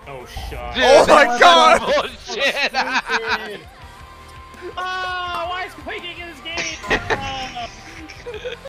Oh, shot. Dude, Oh my god! Bullshit! Oh, why is Quaking in this game? Oh.